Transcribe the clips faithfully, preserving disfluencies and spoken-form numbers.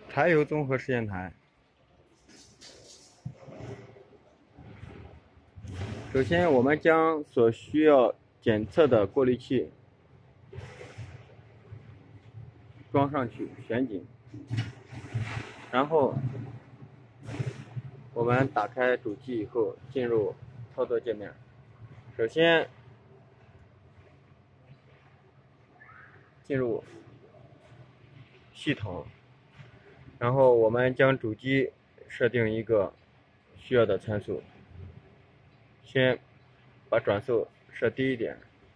柴油综合实验台。首先，我们将所需要检测的过滤器装上去，旋紧，然后我们打开主机以后，进入操作界面。首先进入系统，然后我们将主机设定一个需要的参数，先把转速设低一点，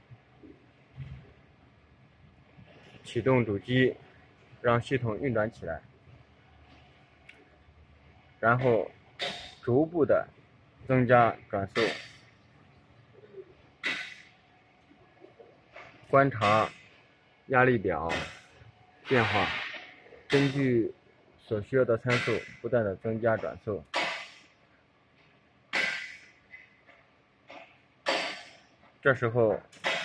启动主机，让系统运转起来，然后逐步的增加转速，观察压力表变化，根据所需要的参数不断的增加转速。这时候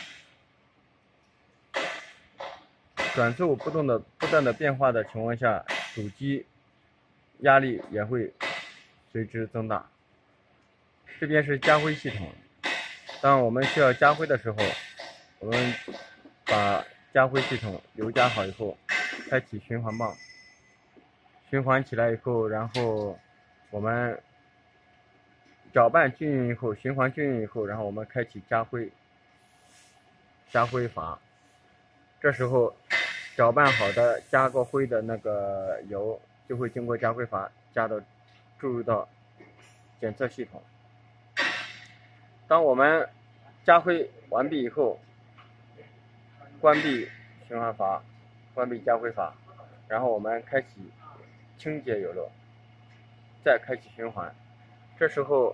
转速不断的不断的变化的情况下，主机压力也会随之增大。这边是加灰系统，当我们需要加灰的时候，我们把加灰系统油加好以后，开启循环泵，循环起来以后，然后我们搅拌均匀以后，循环均匀以后，然后我们开启加灰加灰阀。这时候搅拌好的加过灰的那个油就会经过加灰阀加到注入到检测系统。当我们加灰完毕以后，关闭循环阀，关闭加灰阀，然后我们开启清洁油漏，再开启循环。这时候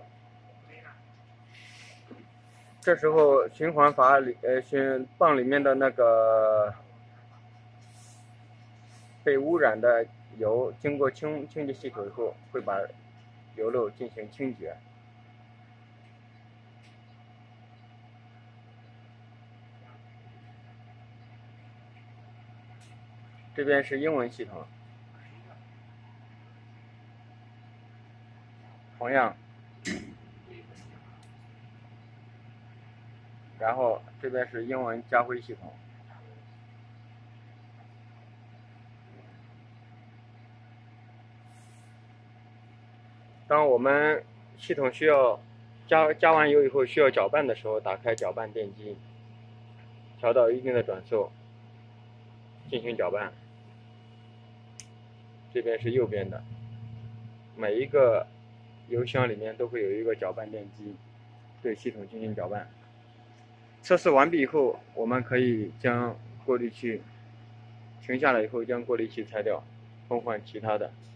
这时候循环阀里呃循泵里面的那个被污染的油经过清清洁系统以后，会把油漏进行清洁。这边是英文系统，同样，然后这边是英文加灰系统。当我们系统需要加加完油以后需要搅拌的时候，打开搅拌电机，调到一定的转速，进行搅拌。这边是右边的，每一个油箱里面都会有一个搅拌电机，对系统进行搅拌。测试完毕以后，我们可以将过滤器停下来以后，将过滤器拆掉，更换其他的。